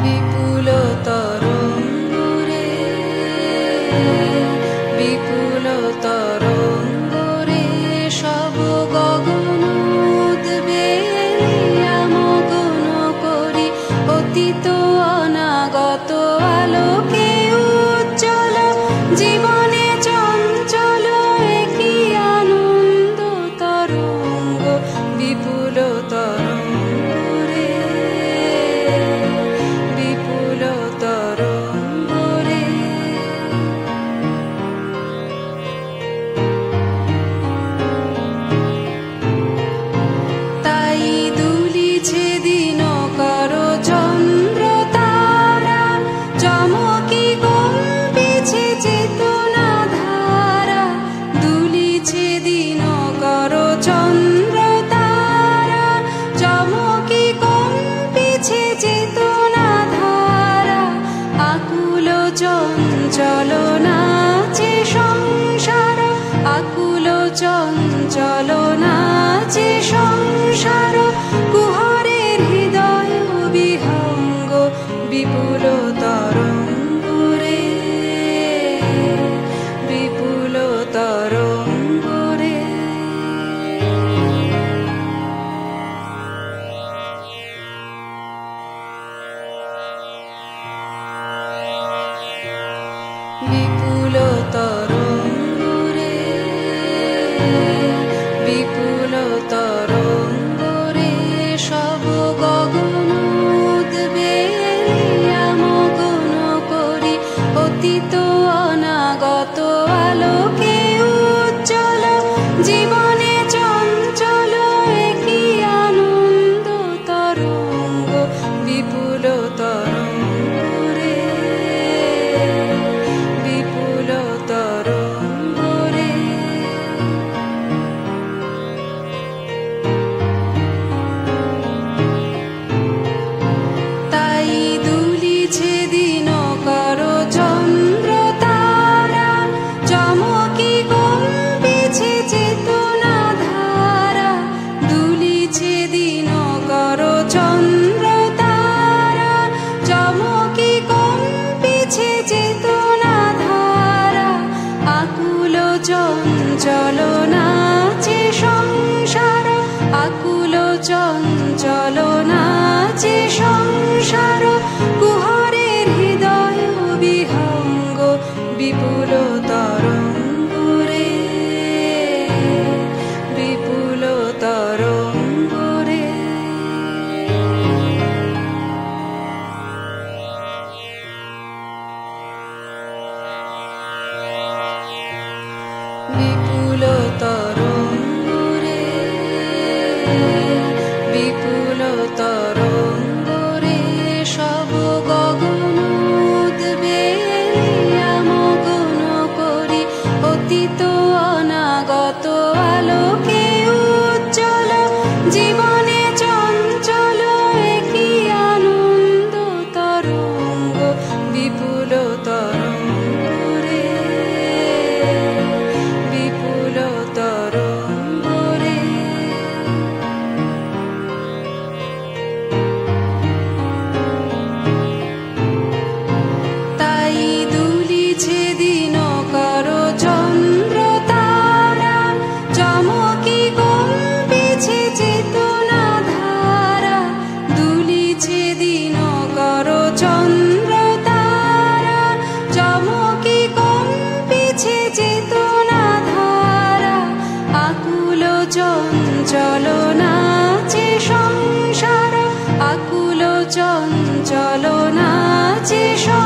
বিপুল তরঙ্গরে, বিপুল তরঙ্গরে সব গগন উদ্বেলিয়া মগন করি অতীত অনাগত আলোকে উজ্জ্বল জীবনে চঞ্চল একই আনন্দ তরঙ্গ বিপুল তরঙ্গরে, বিপুল তরঙ্গরে। তাই দুলিছে দিনকর চন্দ্র তারা, চমকি কম্পিছে চেতনা ধারা। দুলিছে দিনকর চন্দ্র তারা, চমকি কম্পিছে চেতনা ধারা। আকুল চঞ্চল নাচে সংসার, আকুল চঞ্চল নাচে সংসার। কুহরের হৃদয় বিহঙ্গ বিপুল তরঙ্গরে, বিপুল তরঙ্গরে। বিপুল তরঙ্গরে, বিপুল তরঙ্গরে সব গগন উদ্বেলিয়া মগন করি অতীত অনাগত আলোকে উজ্জ্বল জীবনে চঞ্চল একই আনন্দ তরঙ্গ বিপুল তরঙ্গরে, বিপুল তরঙ্গরে। তাই দুলিছে দিনকর চন্দ্র তারা, চমকি কম্পিছে চেতনা ধারা। দুলিছে দিনকর চন্দ্র তারা, চমকি কম্পিছে চেতনা ধারা। আকুল চঞ্চল নাচে সংসার, আকুল চঞ্চল নাচে সংসার। কুহরের হৃদয় বিহঙ্গ বিপুল তরঙ্গরে, বিপুল তরঙ্গরে। বিপুল তরঙ্গরে, বিপুল তরঙ্গরে সব গগন উদ্বেলিয়া মগন করি অতীত অনাগত আলোকে উজ্জ্বল জীবনে চঞ্চল একই আনন্দ তরঙ্গ বিপুল তরঙ্গরে, বিপুল তরঙ্গরে। তাই দুলিছে দিনকর চন্দ্র তারা, চমকি কম্পিছে চেতনা ধারা। দুলিছে দিনকর চন্দ্র তারা, চমকি কম্পিছে চেতনা ধারা। আকুল চঞ্চল নাচে সংসার, আকুল চঞ্চল নাচে সংসার।